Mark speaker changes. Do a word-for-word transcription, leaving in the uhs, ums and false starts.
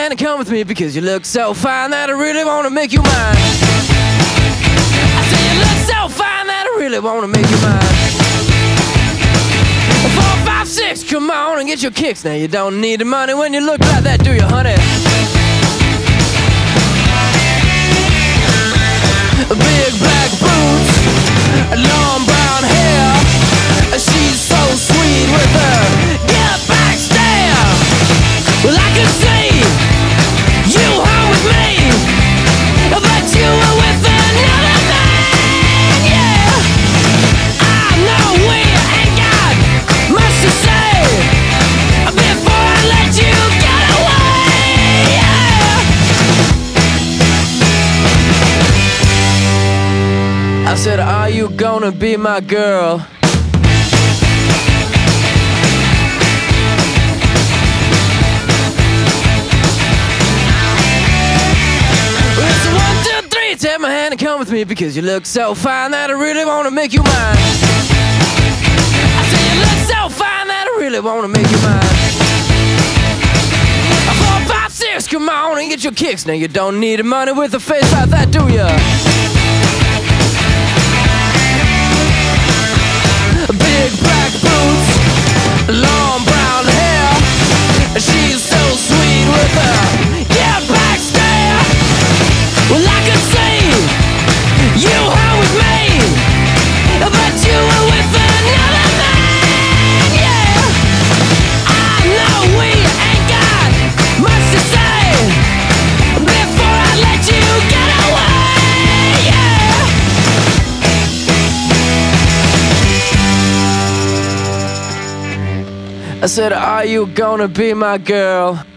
Speaker 1: hand and come with me, because you look so fine that I really wanna make you mine. I say you look so fine that I really wanna make you mine. Four, five, six, come on and get your kicks. Now you don't need the money when you look like that, do you, honey? Big black boots, long brown hair. She's so sweet with her get back stare. Well, I could see you home with me, but you were with another man, yeah. I know we ain't got much to say before I let you get away, yeah. I said, are you gonna be my girl? Take my hand and come with me, because you look so fine that I really wanna make you mine. I say you look so fine that I really wanna make you mine. Four, five, six, come on and get your kicks. Now you don't need the money with a face like that, do ya? Big black boots, long brown hair. She's so sweet with her get back stare. Well, I could see you home with me, but you were with another man, yeah. I know we ain't got much to say before I let you get away, yeah. I said, are you gonna be my girl?